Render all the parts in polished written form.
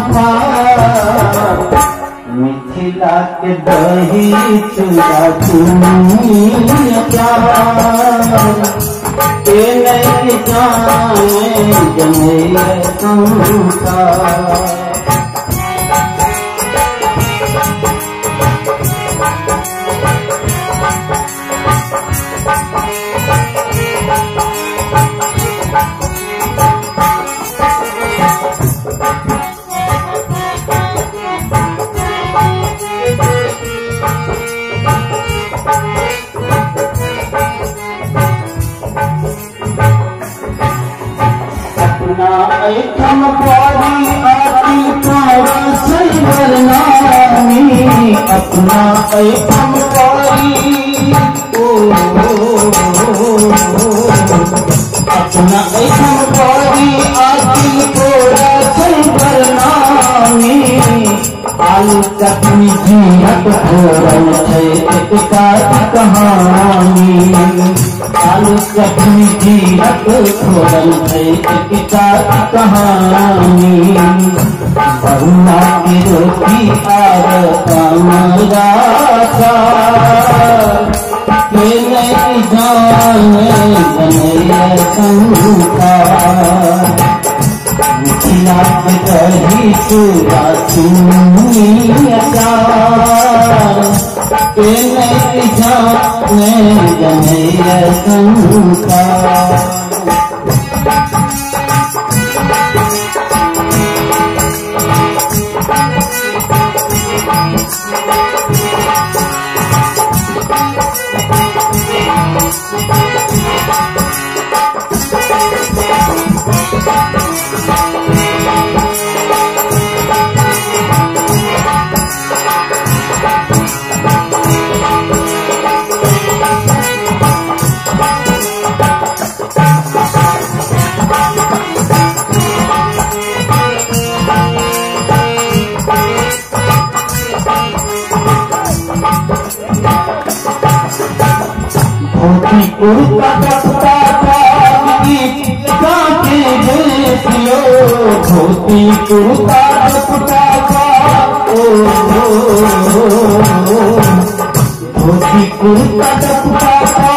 मिथिला के दही चूड़ा चूनी प्यार के नहीं जाने जने संसार। ऐठम पारी आती पारा सैबर नामी अपना ऐठम पारी अपना ऐठम पारी आती पारा सैबर नामी आलू चटनी जीरत घोरल है एक कहानी। आलू चटनी जीरत घोरल है एक कहानी। बहुआ की रोटी आर कमरा के नहीं जाने जने संसार। मिथिला के दही चूड़ा चूनी अचार के नहीं जाने जने संसार। धोती कुर्ता कपड़ा काके देसियो धोती कुर्ता कपड़ा धोती कुर्ता कपड़ा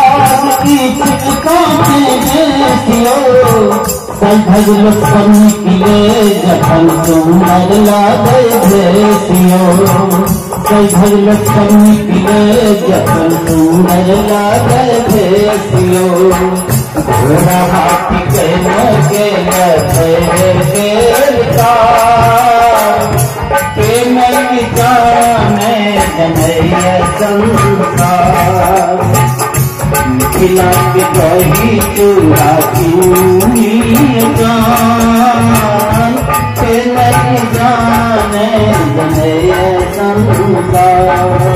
काके देसियो सज लक्ष्मण निकले जखन सुंदर लागे देसियो सज लक्ष्मण निकले जखन सुंदर लागे देसियो। घोड़ा हाथी के नहीं जाने जने संसार। मिथिला के दही चूड़ा चूनी जान के नहीं जाने जने संसार।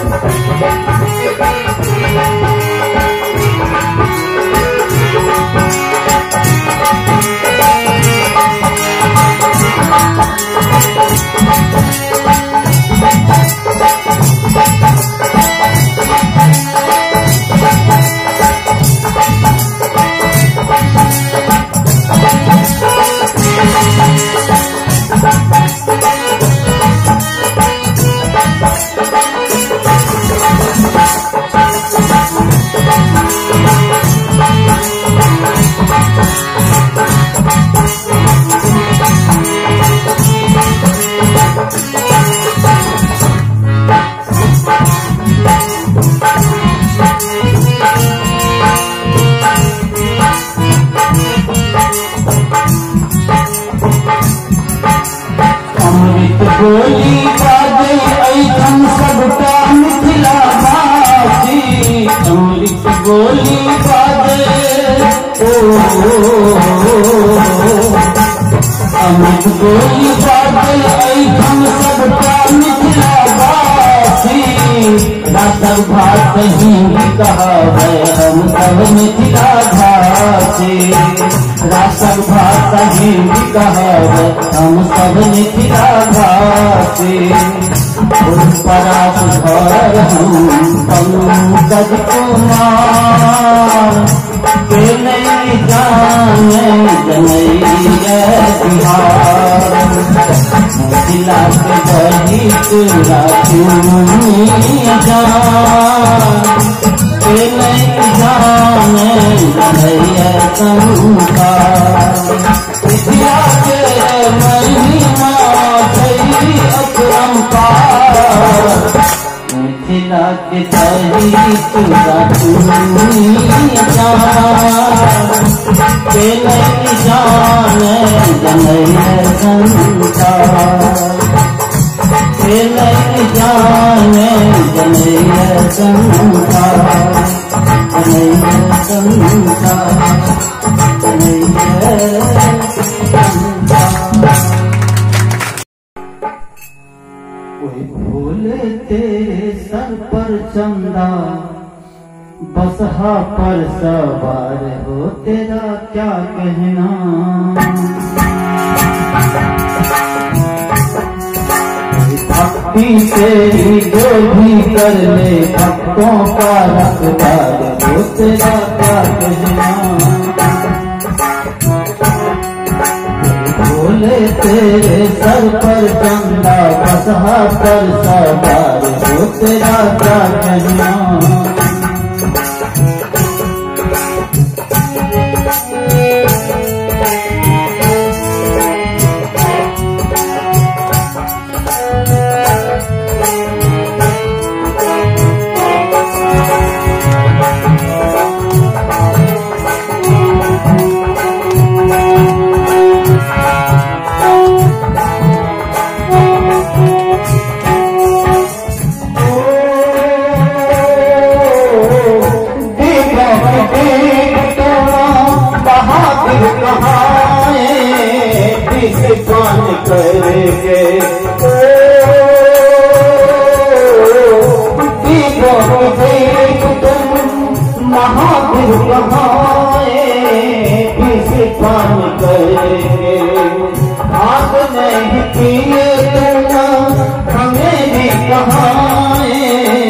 गोली बाजे ऐठम सबका मिथिला वासी। अमृत गोली बाजे अमृत गोली बाजे ऐठम सबका मिथिला वासी। राष्ट्र भाषा हिंदी कहा है हम सब मिथिला भाषी। राष्ट्र भाषा हिंदी कहा है हम सब मिथिला भाषी। परास घर हम पंकज कुमार के नहीं जाने जनैया बिहार। मिथिला के बही चूड़ा चूनी जान के नहीं जाने भैया शंका मिथिला के महिमा भई अपरंपार मिथिला के बही चूड़ा चूनी जान के नहीं जाने भैया शंका के नहीं जाने भैया शंका कोई भूले तेरे सर पर चंदा बसहा पर सवार हो तेरा क्या कहना भक्ति तेरी जो भी कर ले भक्तों का रखवार हो तेरा क्या कहना बोले तेरे सर पर चंदा बसहा पर सवार हो तेरा क्या कहना कौन करेंगे महावीर कहाए किसी कौन करेंगे आग नहीं पिए हमें भी कहाए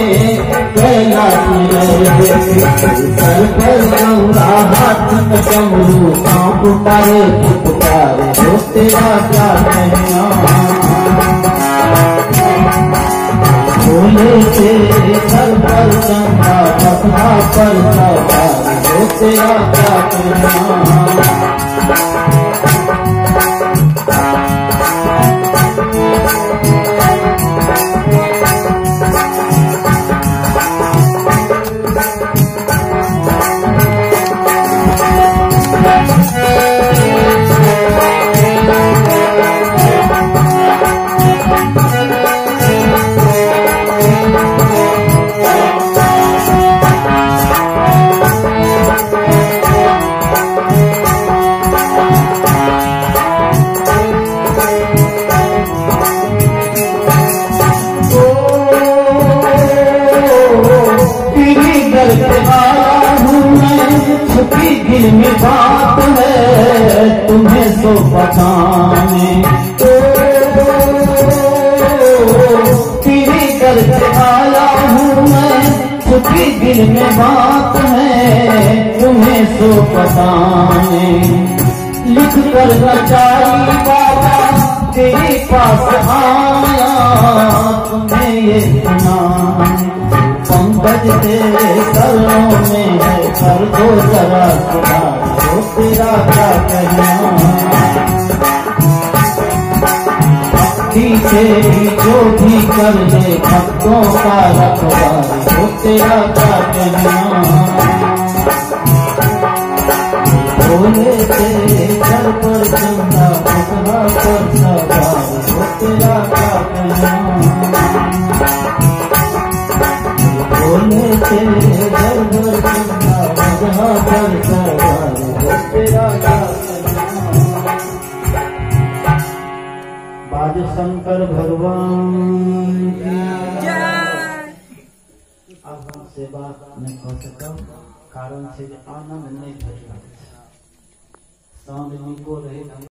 सर पर गंगा हाथ में कमरू सांप पारे पुकारे हो तेरा क्या कहना बोले तेरे सर पर चंदा बसहा पर सवार हो तेरा क्या कहना दिल में बात है तुम्हें तो बताने तेरी दर से आया हूँ मैं छुपी दिल में बात है तुम्हें तो बताने लिख कर नचारी बाबा तेरे पास आया तुम्हें ये सुनाने पंकज तेरे करों में है कर दो जरा सुधार हो तेरा क्या कहना भक्ति तेरी जो भी कर ले भक्तों का रखवार हो तेरा क्या कहना बोले तेरे सर पर चंदा बसहा पर सवार हो तेरा क्या कहना बोले तेरे घर घर चंदा बसहा पर सवार हो तेरा क्या कहना बाज शंकर भगवान की अब हमसे बात नहीं कर सकता कारण से आनंद नहीं भेट सामने को रहे